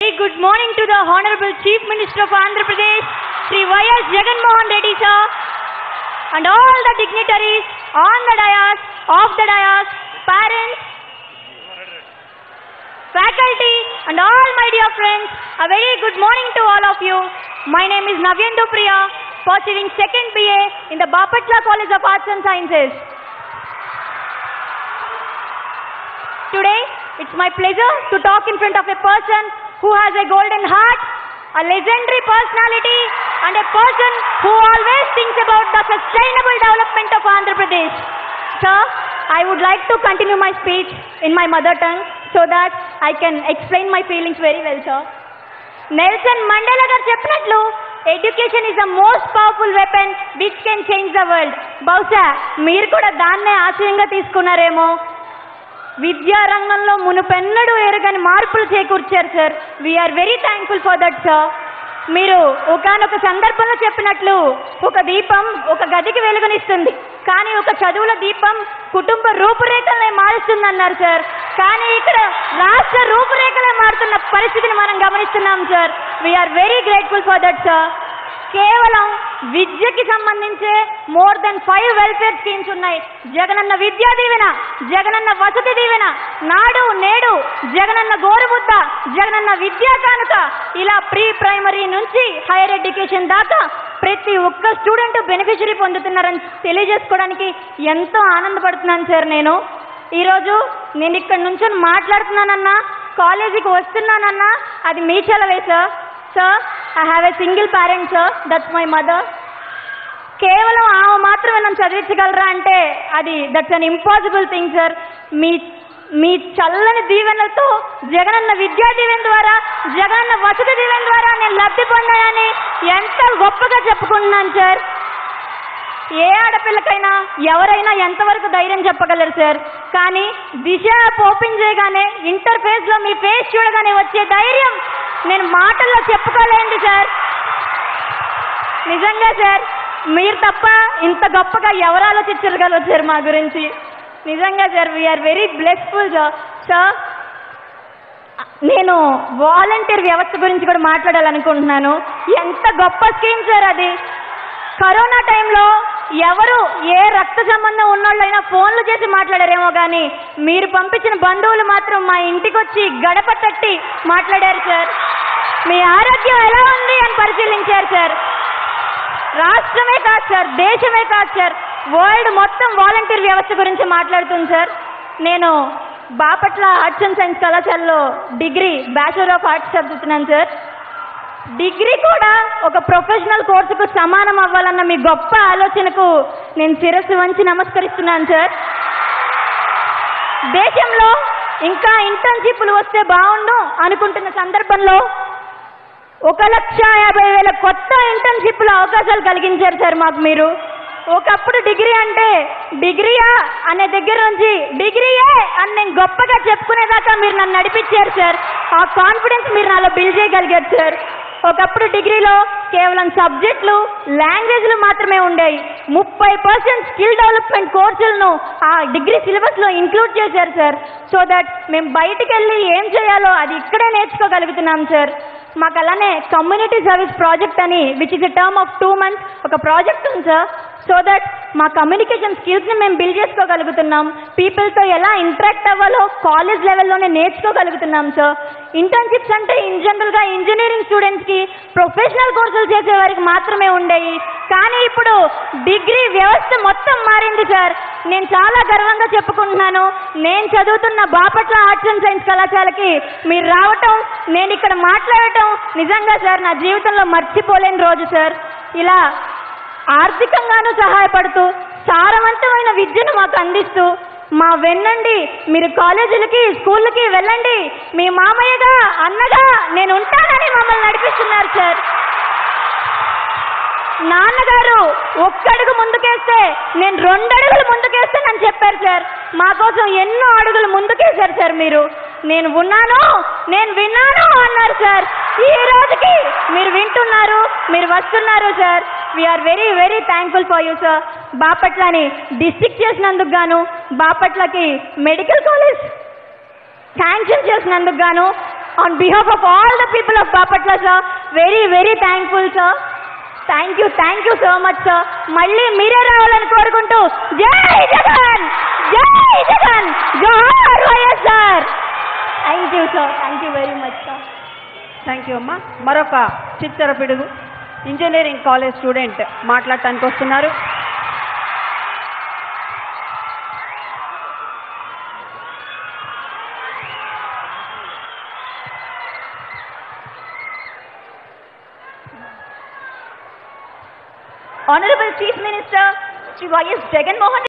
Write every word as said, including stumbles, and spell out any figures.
Good morning to the Honorable Chief Minister of Andhra Pradesh, Shri Y S Jagan Mohan Reddy sir, and all the dignitaries on the dais, off the dais, parents, faculty, and all my dear friends. A very good morning to all of you. My name is Navyendu Priya, pursuing second B A in the Bapatla College of Arts and Sciences. Today, it's my pleasure to talk in front of a person who has a golden heart, a legendary personality, and a person who always thinks about the sustainable development of Andhra Pradesh. Sir, I would like to continue my speech in my mother tongue so that I can explain my feelings very well, sir. Nelson Mandela garu cheppinatlu, education is the most powerful weapon which can change the world. Bahusha meer kuda danne ఆశయంగా తీసుకున్నారేమో. విద్యా రంగంలో మునుపెన్నడూ ఎరగని మార్పులు చేకూర్చారు sir. We're very thankful for that sir. మీరు ఒకానొక సందర్భంలో చెప్పినట్లు ఒక దీపం ఒక గదికి వెలుగునిస్తుంది, కానీ ఒక చదువుల దీపం కుటుంబ రూపురేఖలనే మారుస్తుంది అన్నారు సార్. కానీ ఇక్కడ రాష్ట్ర రూపురేఖలే మారుతున్న పరిస్థితిని మనం గమనిస్తున్నాం sir. We're very grateful for that sir. కేవలం విద్యకి సంబంధించే more than five welfare schemes ఉన్నాయి. జగనన్న విద్యా దీవెన, జగనన్న వసతి దీవెన, నాడు నేడు, జగనన్న గోరుముద్ద, జగనన్న విద్యా కానుక, ఇలా ప్రీ ప్రైమరీ నుంచి హైయర్ ఎడ్యుకేషన్ దాకా ప్రతి ఒక్క స్టూడెంట్ బెనిఫిషరీ పొందుతున్నారని తెలియజేసుకోవడానికి ఎంతో ఆనందపడుతున్నాను సార్. నేను ఈరోజు నేను ఇక్కడ నుంచి మాట్లాడుతున్నానన్నా, కాలేజీకి వస్తున్నానన్నా అది మీ చలవే sir. Sir, I have a single parent, sir. That's my mother. కేవలం ఆమె మాత్రమే నన్ను చదివించగలరా అంటే అది that's an impossible thing sir. మీ మీ చల్లని దీవెనలతో జగనన్న విద్యా దీవెన ద్వారా, జగనన్న వసతి దీవెన ద్వారా నేను లబ్ధి పొందానని ఎంత గొప్పగా చెప్పుకుంటున్నాను సార్. ఏ ఆడపిల్లకైనా ఎవరైనా ఎంతవరకు ధైర్యం చెప్పగలరు సార్, కానీ దిశ ఓపెన్ చేయగానే ఇంటర్ఫేస్ లో మీ ఫేస్ చూడగానే వచ్చే ధైర్యం నేను మాటల్లో చెప్పుకోలేండి సార్. నిజంగా సార్, మీరు తప్ప ఇంత గొప్పగా ఎవరు ఆలోచించగలరు సార్ మా గురించి. నిజంగా sir, we're very blessful sir. Sir, నేను వాలంటీర్ వ్యవస్థ గురించి కూడా మాట్లాడాలనుకుంటున్నాను. ఎంత గొప్ప స్కీమ్ సార్ అది. కరోనా టైంలో ఎవరు ఏ రక్త సంబంధం ఉన్నోళ్ళైనా ఫోన్లు చేసి మాట్లాడారేమో, కానీ మీరు పంపించిన బంధువులు మాత్రం మా ఇంటికి వచ్చి గడప తట్టి మాట్లాడారు సార్. మీ ఆరోగ్యం ఎలా ఉంది అని పరిశీలించారు సార్. రాష్ట్రమే కాదు సార్, దేశమే కాదు సార్, వరల్డ్ మొత్తం వాలంటీర్ వ్యవస్థ గురించి మాట్లాడుతుంది సార్. నేను బాపట్ల ఆర్ట్స్ అండ్ సైన్స్ కళాశాలలో డిగ్రీ బ్యాచులర్ ఆఫ్ ఆర్ట్స్ చదువుతున్నాను సార్. డిగ్రీ కూడా ఒక ప్రొఫెషనల్ కోర్సుకు సమానం అవ్వాలన్న మీ గొప్ప ఆలోచనకు నేను శిరస్సు వంచి నమస్కరిస్తున్నాను సార్. దేశంలో ఇంకా ఇంటర్న్షిప్లు వస్తే బాగుండు అనుకుంటున్న సందర్భంలో ఒక లక్ష యాభై వేల కొత్త ఇంటర్న్షిప్ల అవకాశాలు కలిగించారు సార్ మాకు మీరు. ఒకప్పుడు డిగ్రీ అంటే డిగ్రీయా అనే దగ్గర నుంచి డిగ్రీయే అని నేను గొప్పగా చెప్పుకునేదాకా మీరు నన్ను నడిపించారు సార్. ఆ కాన్ఫిడెన్స్ మీరు నాలో బిల్డ్ చేయగలిగారు సార్. ఒకప్పుడు డిగ్రీలో కేవలం సబ్జెక్టులు, లాంగ్వేజ్లు మాత్రమే ఉండేవి. ముప్పై పర్సెంట్ స్కిల్ డెవలప్మెంట్ కోర్సులను ఆ డిగ్రీ సిలబస్లో ఇంక్లూడ్ చేశారు సార్. సో దట్ మేము బయటికి వెళ్ళి ఏం చేయాలో అది ఇక్కడే నేర్చుకోగలుగుతున్నాం సార్. మాకు అలానే కమ్యూనిటీ సర్వీస్ ప్రాజెక్ట్ అని which is a term of two months ఒక ప్రాజెక్ట్ ఉంది సార్. సో దట్ మా కమ్యూనికేషన్ స్కిల్స్ని మేము బిల్డ్ చేసుకోగలుగుతున్నాం. పీపుల్తో ఎలా ఇంటరాక్ట్ అవ్వాలో కాలేజ్ లెవెల్లోనే నేర్చుకోగలుగుతున్నాం సార్. ఇంటర్న్షిప్స్ అంటే ఇన్ జనరల్గా ఇంజనీరింగ్ స్టూడెంట్స్కి ప్రొఫెషనల్ కోర్సులు చేసే వారికి మాత్రమే ఉండేవి, కానీ ఇప్పుడు డిగ్రీ వ్యవస్థ మొత్తం మారింది సార్. నేను చాలా గర్వంగా చెప్పుకుంటున్నాను, నేను చదువుతున్న బాపట్ల ఆర్ట్స్ అండ్ సైన్స్ కళాశాలకి మీరు రావటం, నేను ఇక్కడ మాట్లాడటం నిజంగా సార్ నా జీవితంలో మర్చిపోలేని రోజు సార్. ఇలా ఆర్థికంగానూ సహాయపడుతూ సారవంతమైన విద్యను మాకు అందిస్తూ మా వెన్నండి మీరు కాలేజీలకి స్కూళ్ళకి వెళ్ళండి, మీ మామయ్యగా అన్నగా నేను ఉంటానని మమ్మల్ని నడిపిస్తున్నారు సార్. నాన్నగారు ఒక్కడుగు ముందుకేస్తే నేను రెండు అడుగులు ముందుకేస్తానని చెప్పారు సార్. మా కోసం ఎన్నో అడుగులు ముందుకేశారు సార్ మీరు. నేను ఉన్నాను, నేను విన్నాను అన్నారు సార్. ఈ రోజుకి మీరు వింటున్నారు, మీరు వస్తున్నారు sir. We're very very thankful for you sir. బాపట్లని డిస్ట్రిక్ట్ చేసినందుకు గాను, బాపట్లకి మెడికల్ కాలేజ్ శాంక్షన్ చేసినందుకు గాను, on behalf of all the people of Bapatla, sir, very, very thankful, sir. Thank you thank you so much sir. మళ్ళీ మీరే రావాలని కోరుకుంటూ జై జగన్, జై జగన్, జోహార్ YSR. Thank you sir, thank you very much sir. Thank you అమ్మా. మరొక చిత్తర పిడుగు ఇంజనీరింగ్ కాలేజ్ స్టూడెంట్ మాట్లాడటానికి వస్తున్నారు. Honorable Chief Minister, Shri Y S Jagan Mohan